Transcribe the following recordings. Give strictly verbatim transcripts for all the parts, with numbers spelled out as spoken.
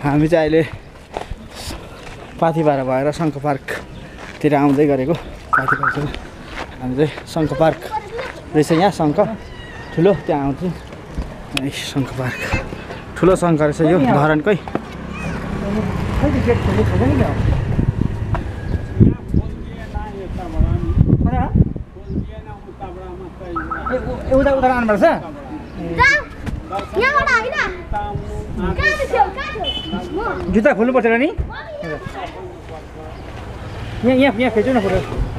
हामी चाहिँ अहिले पाथिभारा भएर शङ्ख पार्कतिर आउँदै गरेको। पाथिभारा हामी चाहिँ शङ्ख पार्क रहेछ यहाँ, शङ्ख ठुलो त्यहाँ आउँथ्यो। शङ्ख पार्क ठुलो शङ्ख रहेछ यो धरानकै। उता उता आउनुपर्छ जुत्ता खोल्नु पर्छ र नि यहाँ यहाँ यहाँ खेच्नु न फोटो।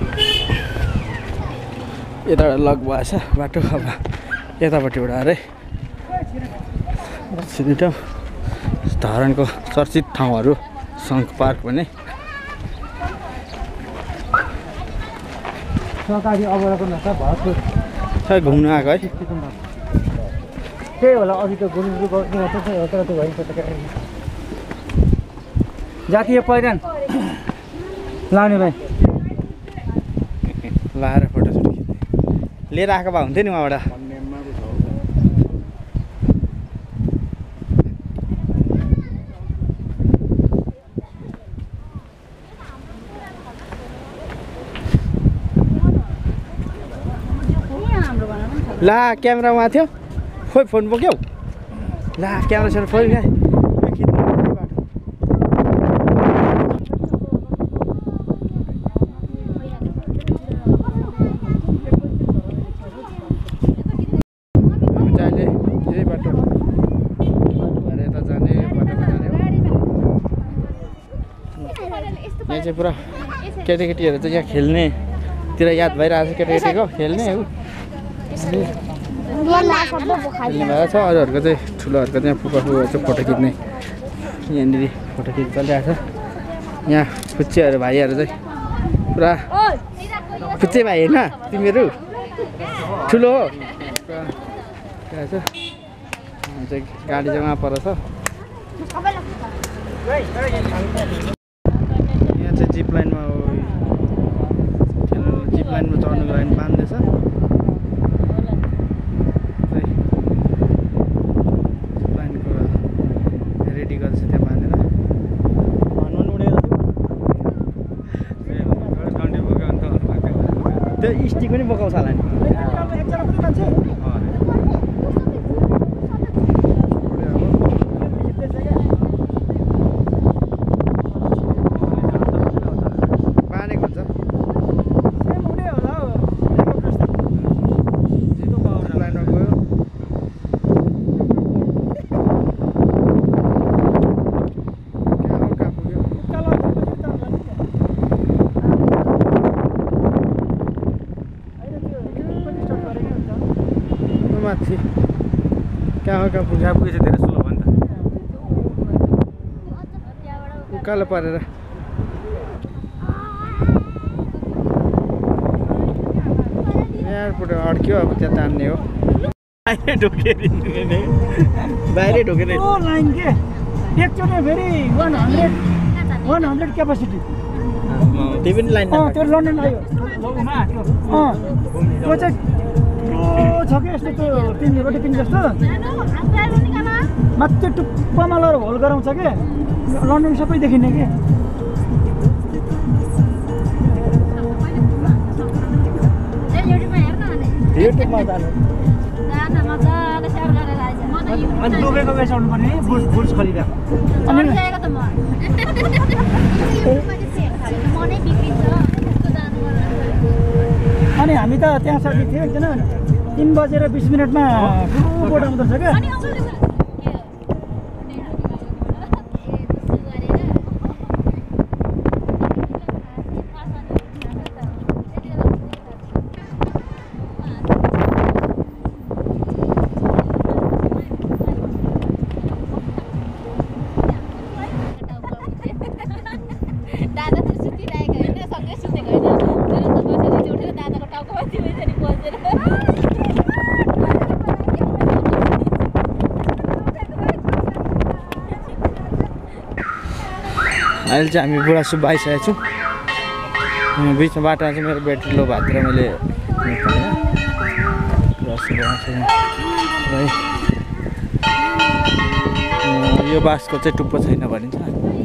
यताबाट लक भएछ बाटो। अब यतापट्टिबाट अरे सिधै धरानको चर्चित ठाउँहरू शङ्ख पार्क भन्ने। सरकारी अवलोकन छ भरतपुर खै घुम्नु आएको है। त्यही होला अघि त घुम्नु तर त्यो भइन्छ जातीय पहिचान लाउने भाइ लाएर फोटोसोटो खिच्ने लिएर आएको भए हुन्थ्यो नि उहाँबाट। ला क्यामेरा उहाँ थियो, खोइ फोन बोक्यौ। ला क्यामेरा सेयर फोन क्या चाहिँ पुरा केटाकेटीहरू चाहिँ यहाँ खेल्नेतिर याद भइरहेको छ। केटाकेटीको खेल्ने हो खेल्ने भएको छ। अरूहरूको चाहिँ ठुलोहरूको चाहिँ फुपा फुपा चाहिँ फोटो खिच्ने यहाँनिर फोटो खिच्नु चलिरहेको छ। यहाँ फुच्चेहरू भाइहरू चाहिँ पुरा फुच्चे भाइ होइन तिमीहरू ठुलो हो चाहिँ गाडी चाहिँ उहाँ पर छ। चाहिँ जिप लाइनमा खेल्नु जिप लाइनमा चढ्नुको लागि बाँध्दैछ। जिप लाइनको रेडी गर्दैछ त्यहाँ बाँधेर। त्यो स्टिक पनि बोकाउँछ होला नि। माथि कहाँ हो कहाँ पुग्यो पुगेछ धेरै स्लो भयो नि त उकालो परेर। एयरपोर्ट अड्क्यो अब त्यहाँ तान्ने हो। बाहिरै ढोकेर बाहिरै ढोकेर लाइन के एकचोटि फेरि one hundred one hundred capacity त्यही पनि लाइन त्यो लन्डन आयो अँ त्यो चाहिँ छ कि यस्तो त्यो पिन रोटी पिन जस्तो मात्रै टुप्पामा लगेर होल गराउँछ कि लन्डन सबै देखिने कि। युट्युबमा जानु अनि डुबेको बेचाउनु पर्ने बुर्स बुर्स खलिदा अनि हामी त त्यहाँ सके थियो किन तीन बजेर बिस मिनटमा ठुलो बोट आउँदछ क्या। अहिले चाहिँ हामी बुढा सुब्बा आइसकेको छौँ। बिचमा बाटोमा चाहिँ मेरो ब्याट्री लो भएर मैले यो बाँसको चाहिँ टुप्पो छैन भनिन्छ।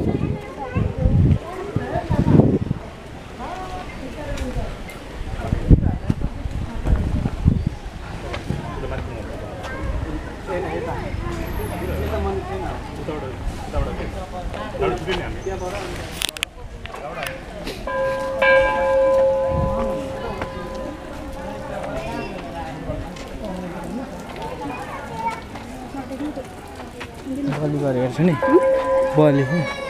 बलि गरेर हेर्छु नि बलि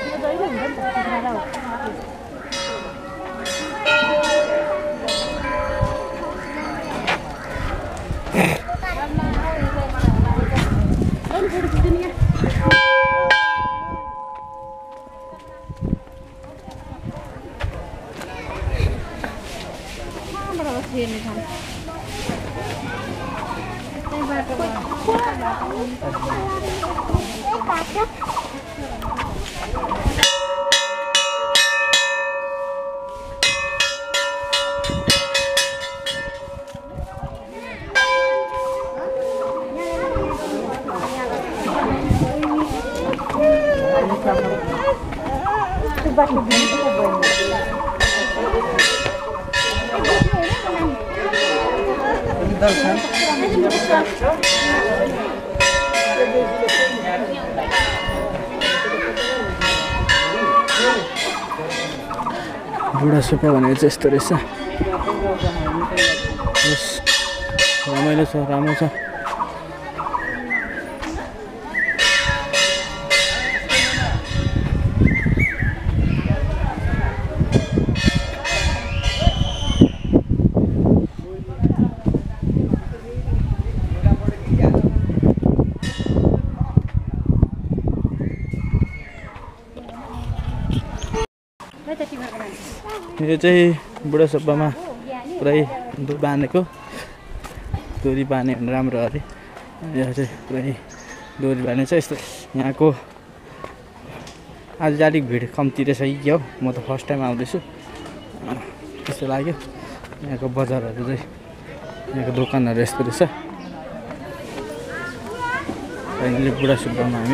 बुढा सुब्बा भनेको चाहिँ यस्तो रहेछ। रमाइलो छ राम्रो छ। यो चाहिँ बुढा सुब्बामा पुरै बाँधेको डोरी बाँध्यो भने राम्रो अरे। यहाँ चाहिँ पुरै डोरी बाँध्ने छ। यस्तो यहाँको आज अलिक भिड कम्ती रहेछ कि हो। म त फर्स्ट टाइम आउँदैछु त्यस्तो लाग्यो। यहाँको बजारहरू चाहिँ यहाँको दोकानहरू यस्तो रहेछ। अहिले बुढा सुब्बामा हामी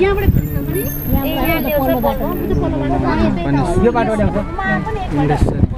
यो बाटो